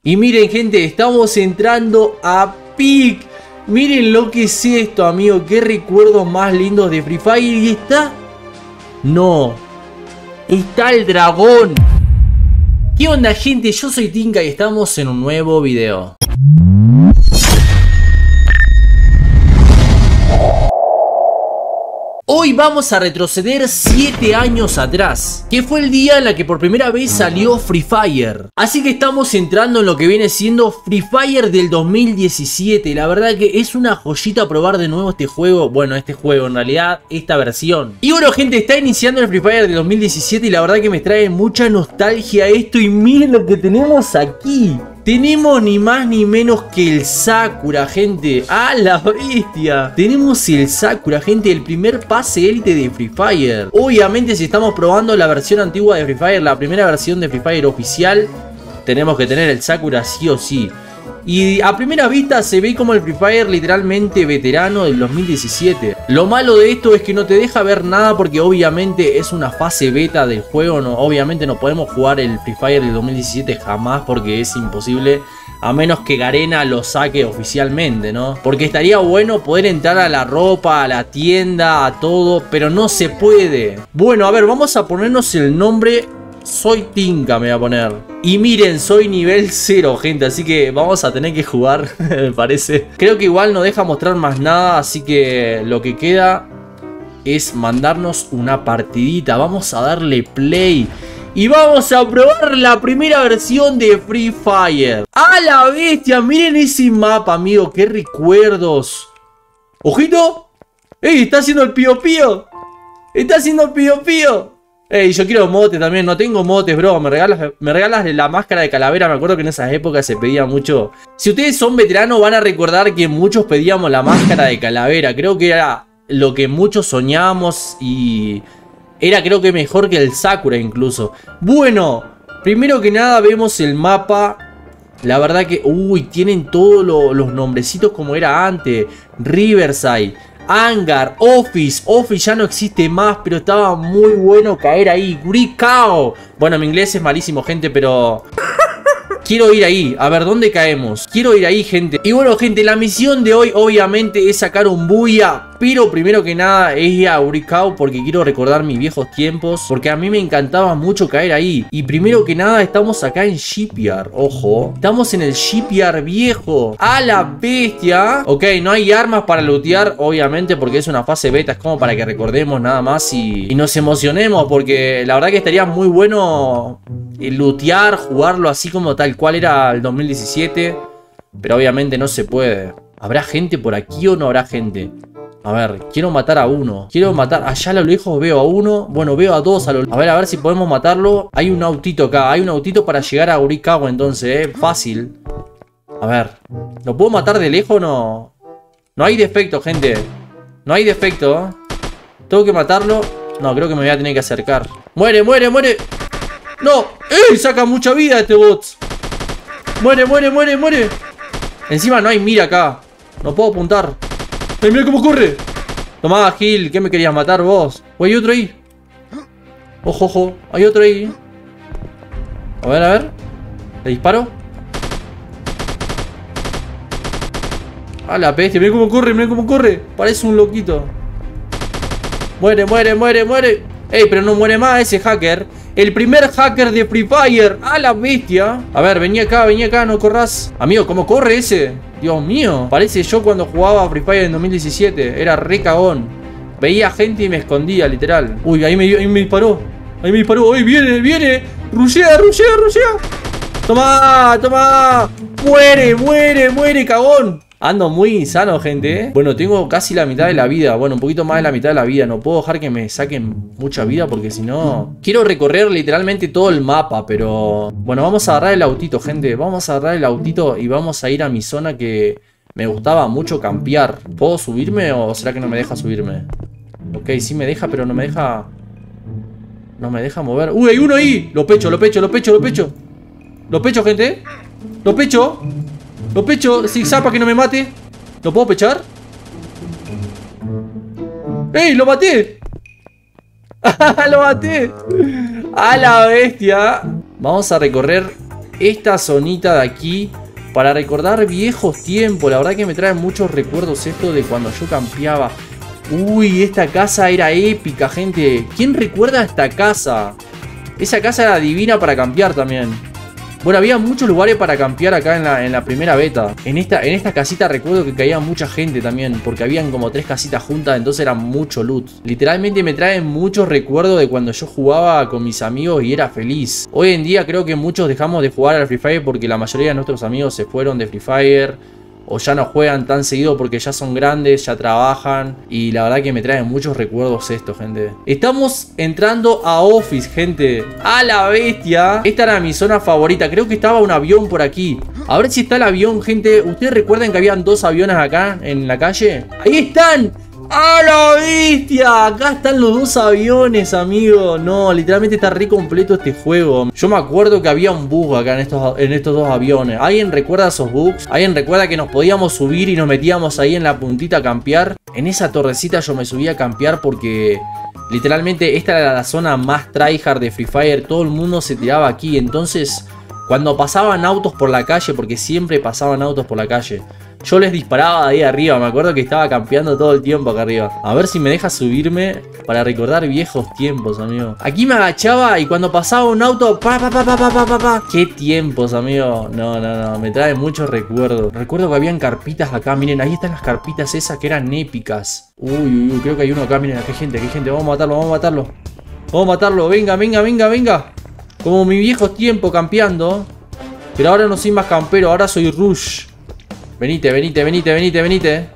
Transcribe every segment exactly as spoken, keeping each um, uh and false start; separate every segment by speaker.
Speaker 1: Y miren, gente, estamos entrando a Peak. Miren lo que es esto, amigo. Qué recuerdos más lindos de Free Fire. ¿Y está? No. Está el dragón. ¿Qué onda, gente? Yo soy Tinka y estamos en un nuevo video. Hoy vamos a retroceder siete años atrás, que fue el día en el que por primera vez salió Free Fire. Así que estamos entrando en lo que viene siendo Free Fire del dos mil diecisiete. La verdad que es una joyita probar de nuevo este juego. Bueno, este juego en realidad, esta versión. Y bueno, gente, está iniciando el Free Fire del dos mil diecisiete y la verdad que me trae mucha nostalgia esto. Y miren lo que tenemos aquí. Tenemos ni más ni menos que el Sakura, gente. ¡A la bestia! Tenemos el Sakura, gente, el primer pase élite de Free Fire. Obviamente, si estamos probando la versión antigua de Free Fire, la primera versión de Free Fire oficial, tenemos que tener el Sakura sí o sí. Y a primera vista se ve como el Free Fire literalmente veterano del dos mil diecisiete. Lo malo de esto es que no te deja ver nada porque obviamente es una fase beta del juego. No, obviamente no podemos jugar el Free Fire del dos mil diecisiete jamás porque es imposible. A menos que Garena lo saque oficialmente, ¿no? Porque estaría bueno poder entrar a la ropa, a la tienda, a todo, pero no se puede. Bueno, a ver, vamos a ponernos el nombre... Soy Tinka, me voy a poner. Y miren, soy nivel cero, gente. Así que vamos a tener que jugar, me parece. Creo que igual no deja mostrar más nada. Así que lo que queda es mandarnos una partidita. Vamos a darle play. Y vamos a probar la primera versión de Free Fire. ¡A la bestia! Miren ese mapa, amigo. ¡Qué recuerdos! ¡Ojito! ¡Ey! ¡Está haciendo el pío pío! ¡Está haciendo el pío pío! Ey, yo quiero motes también, no tengo motes, bro. Me regalas, me regalas la máscara de calavera. Me acuerdo que en esas épocas se pedía mucho. Si ustedes son veteranos van a recordar que muchos pedíamos la máscara de calavera. Creo que era lo que muchos soñábamos y era creo que mejor que el Sakura incluso. Bueno, primero que nada vemos el mapa. La verdad que, uy, tienen todos lo, los nombrecitos como era antes. Riverside, Hangar, Office. Office ya no existe más, pero estaba muy bueno caer ahí. Gricao. Bueno, mi inglés es malísimo, gente, pero... quiero ir ahí. A ver, ¿dónde caemos? Quiero ir ahí, gente. Y bueno, gente, la misión de hoy obviamente es sacar un buya. Pero primero que nada es ir a Gricao porque quiero recordar mis viejos tiempos. Porque a mí me encantaba mucho caer ahí. Y primero que nada estamos acá en Shipyard. Ojo. Estamos en el Shipyard viejo. ¡A la bestia! Ok, no hay armas para lootear, obviamente, porque es una fase beta. Es como para que recordemos nada más y, y nos emocionemos. Porque la verdad que estaría muy bueno lootear, jugarlo así como tal cual era el dos mil diecisiete. Pero obviamente no se puede. ¿Habrá gente por aquí o no habrá gente? A ver, quiero matar a uno. Quiero matar, allá a lo lejos veo a uno. Bueno, veo a dos a lo... A ver, a ver si podemos matarlo. Hay un autito acá, hay un autito para llegar a Gricao entonces, eh, fácil. A ver, ¿lo puedo matar de lejos o no? No hay defecto, gente. No hay defecto. ¿Tengo que matarlo? No, creo que me voy a tener que acercar. ¡Muere, muere, muere! ¡No! ¡Ey! Saca mucha vida este bot. ¡Muere, muere, muere, muere! Encima no hay mira acá. No puedo apuntar. ¡Ay, mira cómo corre! Tomá, Gil, ¿qué me querías matar vos? ¿O hay otro ahí? Ojo, ojo, hay otro ahí. A ver, a ver. ¿Le disparo? ¡A la bestia! Mira cómo corre, mira cómo corre. Parece un loquito. Muere, muere, muere, muere. Ey, pero no muere más ese hacker. El primer hacker de Free Fire. ¡A la bestia! A ver, vení acá, vení acá, no corras. Amigo, ¿cómo corre ese? Dios mío. Parece yo cuando jugaba Free Fire en dos mil diecisiete. Era re cagón. Veía gente y me escondía, literal. Uy, ahí me, ahí me disparó. Ahí me disparó. ¡Uy, viene, viene! ¡Rushea, rushea, rushea! ¡Toma, toma! ¡Muere, muere, muere, cagón! Ando muy sano, gente, ¿eh? Bueno, tengo casi la mitad de la vida. Bueno, un poquito más de la mitad de la vida. No puedo dejar que me saquen mucha vida porque si no... Quiero recorrer literalmente todo el mapa, pero... Bueno, vamos a agarrar el autito, gente. Vamos a agarrar el autito y vamos a ir a mi zona que me gustaba mucho campear. ¿Puedo subirme o será que no me deja subirme? Ok, sí me deja, pero no me deja... No me deja mover. ¡Uy, hay uno ahí! Lo pecho, lo pecho, lo pecho, lo pecho. Lo pecho, gente. Lo pecho. Lo pecho, zigzag para que no me mate. ¿Lo puedo pechar? ¡Ey! ¡Lo maté! ¡Lo maté! ¡A la bestia! Vamos a recorrer esta zonita de aquí para recordar viejos tiempos. La verdad que me trae muchos recuerdos esto de cuando yo campeaba. Uy, esta casa era épica, gente. ¿Quién recuerda esta casa? Esa casa era divina para campear también. Bueno, había muchos lugares para campear acá en la, en la primera beta. En esta, en esta casita recuerdo que caía mucha gente también, porque habían como tres casitas juntas, entonces era mucho loot. Literalmente me traen muchos recuerdos de cuando yo jugaba con mis amigos y era feliz. Hoy en día creo que muchos dejamos de jugar al Free Fire porque la mayoría de nuestros amigos se fueron de Free Fire. O ya no juegan tan seguido porque ya son grandes, ya trabajan. Y la verdad que me traen muchos recuerdos esto, gente. Estamos entrando a Office, gente. ¡A la bestia! Esta era mi zona favorita. Creo que estaba un avión por aquí. A ver si está el avión, gente. ¿Ustedes recuerdan que habían dos aviones acá en la calle? ¡Ahí están! ¡A la bestia! Acá están los dos aviones, amigo. No, literalmente está re completo este juego. Yo me acuerdo que había un bug acá en estos, en estos dos aviones. ¿Alguien recuerda esos bugs? ¿Alguien recuerda que nos podíamos subir y nos metíamos ahí en la puntita a campear? En esa torrecita yo me subía a campear porque literalmente esta era la zona más tryhard de Free Fire. Todo el mundo se tiraba aquí. Entonces, cuando pasaban autos por la calle, porque siempre pasaban autos por la calle, yo les disparaba de ahí arriba. Me acuerdo que estaba campeando todo el tiempo acá arriba. A ver si me deja subirme para recordar viejos tiempos, amigo. Aquí me agachaba y cuando pasaba un auto, pa, pa, pa, pa, pa, pa, pa. Qué tiempos, amigo. No, no, no. Me trae muchos recuerdos. Recuerdo que habían carpitas acá. Miren, ahí están las carpitas esas que eran épicas. Uy, uy, uy. Creo que hay uno acá. Miren, aquí hay gente, aquí hay gente. Vamos a matarlo, vamos a matarlo. Vamos a matarlo. Venga, venga, venga, venga. Como mi viejo tiempo campeando. Pero ahora no soy más campero. Ahora soy Rush. Venite, venite, venite, venite, venite.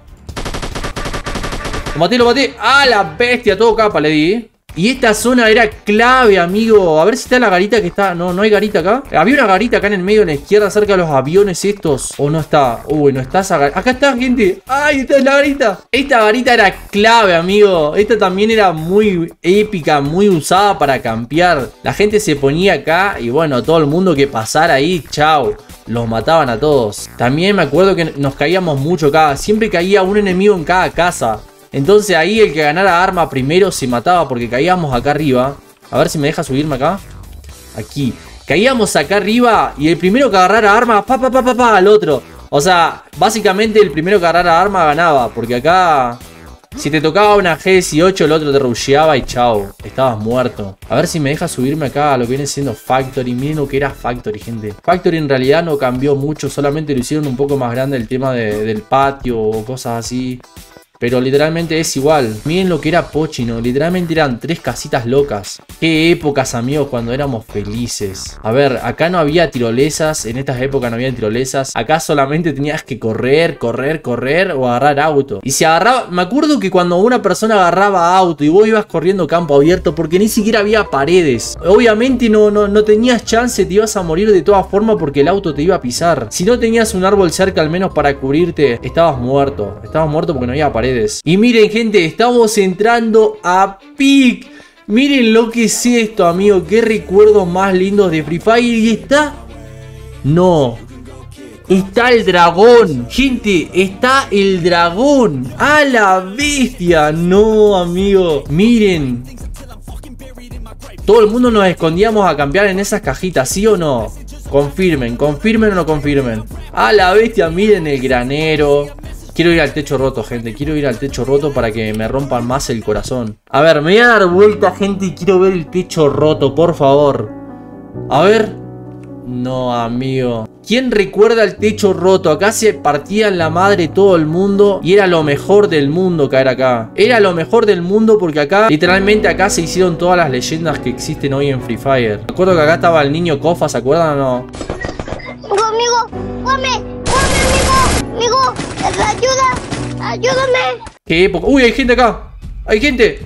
Speaker 1: Lo maté, lo maté. ¡Ah, la bestia! Todo capa le di. Y esta zona era clave, amigo. A ver si está la garita que está... No, no hay garita acá. Había una garita acá en el medio, en la izquierda, cerca de los aviones estos. ¿O no está? Uy, no está esa garita. Acá está, gente. ¡Ay, esta es la garita! Esta garita era clave, amigo. Esta también era muy épica, muy usada para campear. La gente se ponía acá y bueno, todo el mundo que pasara ahí, chao. Los mataban a todos. También me acuerdo que nos caíamos mucho acá. Siempre caía un enemigo en cada casa. Entonces ahí el que ganara arma primero se mataba porque caíamos acá arriba. A ver si me deja subirme acá. Aquí. Caíamos acá arriba y el primero que agarrara arma, pa, pa, pa, pa, pa, al otro. O sea, básicamente el primero que agarrara arma ganaba. Porque acá, si te tocaba una G dieciocho, el otro te rusheaba y chao. Estabas muerto. A ver si me deja subirme acá a lo que viene siendo Factory. Miren lo que era Factory, gente. Factory en realidad no cambió mucho. Solamente lo hicieron un poco más grande el tema de, del patio o cosas así. Pero literalmente es igual. Miren lo que era Pochino. Literalmente eran tres casitas locas. Qué épocas, amigos, cuando éramos felices. A ver, acá no había tirolesas. En estas épocas no había tirolesas. Acá solamente tenías que correr, correr, correr o agarrar auto. Y si agarraba... Me acuerdo que cuando una persona agarraba auto y vos ibas corriendo campo abierto, porque ni siquiera había paredes. Obviamente no, no, no tenías chance, te ibas a morir de todas formas porque el auto te iba a pisar. Si no tenías un árbol cerca al menos para cubrirte, estabas muerto. Estabas muerto porque no había paredes. Y miren, gente, estamos entrando a Peak. Miren lo que es esto, amigo. Qué recuerdos más lindos de Free Fire. Y está... No. Está el dragón. Gente, está el dragón. ¡A la bestia! No, amigo. Miren. Todo el mundo nos escondíamos a campear en esas cajitas, ¿sí o no? Confirmen, confirmen o no confirmen. ¡A la bestia! Miren el granero. Quiero ir al techo roto, gente. Quiero ir al techo roto para que me rompan más el corazón. A ver, me voy a dar vuelta, gente, y quiero ver el techo roto, por favor. A ver. No, amigo. ¿Quién recuerda el techo roto? Acá se partían la madre todo el mundo. Y era lo mejor del mundo caer acá. Era lo mejor del mundo porque acá, literalmente acá se hicieron todas las leyendas que existen hoy en Free Fire. Me acuerdo que acá estaba el niño Kofa, ¿se acuerdan o no?
Speaker 2: Amigo, come. Amigo, ayuda, ayúdame.
Speaker 1: ¿Qué época? Uy, hay gente acá. Hay gente.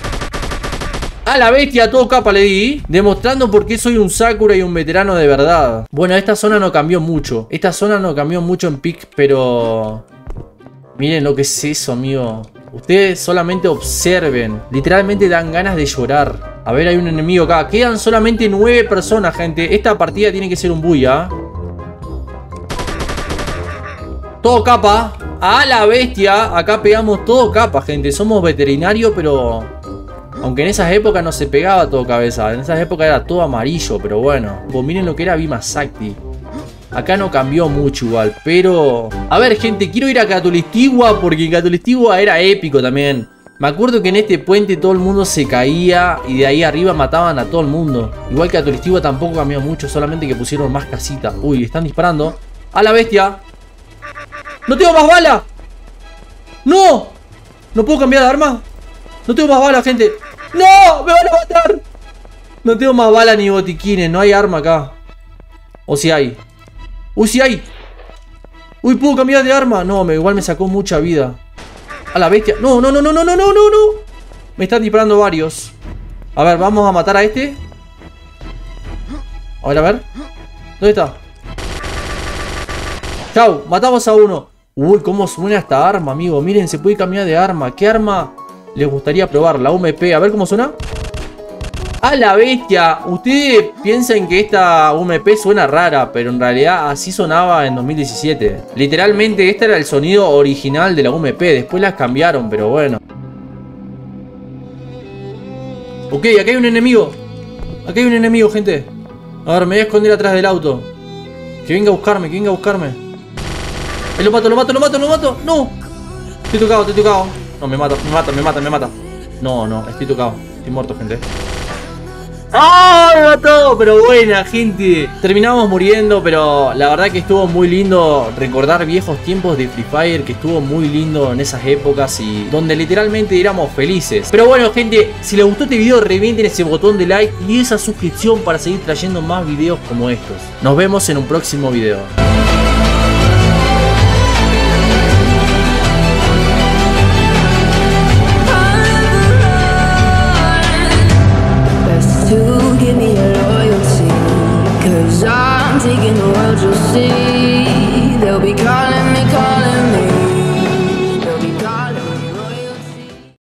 Speaker 1: A la bestia, todo capa le di. Demostrando por qué soy un Sakura y un veterano de verdad. Bueno, esta zona no cambió mucho. Esta zona no cambió mucho en Peak, pero... Miren lo que es eso, amigo. Ustedes solamente observen. Literalmente dan ganas de llorar. A ver, hay un enemigo acá. Quedan solamente nueve personas, gente. Esta partida tiene que ser un bulla. Todo capa. A la bestia. Acá pegamos todo capa, gente. Somos veterinarios, pero... Aunque en esas épocas no se pegaba todo cabeza. En esas épocas era todo amarillo, pero bueno. Pues miren lo que era Vimasacti. Acá no cambió mucho igual, pero... A ver, gente, quiero ir a Catulistigua porque en Catulistigua era épico también. Me acuerdo que en este puente todo el mundo se caía y de ahí arriba mataban a todo el mundo. Igual que Catulistigua tampoco cambió mucho, solamente que pusieron más casitas. Uy, están disparando. ¡A la bestia! ¡No tengo más bala! ¡No! ¿No puedo cambiar de arma? No tengo más bala, gente. ¡No! ¡Me van a matar! No tengo más bala ni botiquines, no hay arma acá. ¿O si hay? ¡Uy, si hay! ¡Uy, puedo cambiar de arma! No, me, igual me sacó mucha vida. ¡A la bestia! ¡No, no, no, no, no, no, no, no! Me están disparando varios. A ver, vamos a matar a este. A ver, a ver. ¿Dónde está? ¡Chau! Matamos a uno. Uy, cómo suena esta arma, amigo. Miren, se puede cambiar de arma. ¿Qué arma les gustaría probar? La U M P. A ver cómo suena. ¡A la bestia! Ustedes piensan que esta U M P suena rara, pero en realidad así sonaba en dos mil diecisiete. Literalmente este era el sonido original de la U M P. Después las cambiaron, pero bueno. Ok, acá hay un enemigo. Acá hay un enemigo, gente. A ver, me voy a esconder atrás del auto. Que venga a buscarme, que venga a buscarme. Eh, lo mato, lo mato, lo mato, lo mato. ¡No! Estoy tocado, estoy tocado. No, me mata, me mata, me mata, me mata. No, no, estoy tocado. Estoy muerto, gente. ¡Ah! ¡Me mató! Pero buena, gente. Terminamos muriendo, pero la verdad que estuvo muy lindo recordar viejos tiempos de Free Fire, que estuvo muy lindo en esas épocas y donde literalmente éramos felices. Pero bueno, gente, si les gustó este video, revienten ese botón de like y esa suscripción para seguir trayendo más videos como estos. Nos vemos en un próximo video.
Speaker 3: Give me your loyalty, 'cause I'm taking the world, you'll see.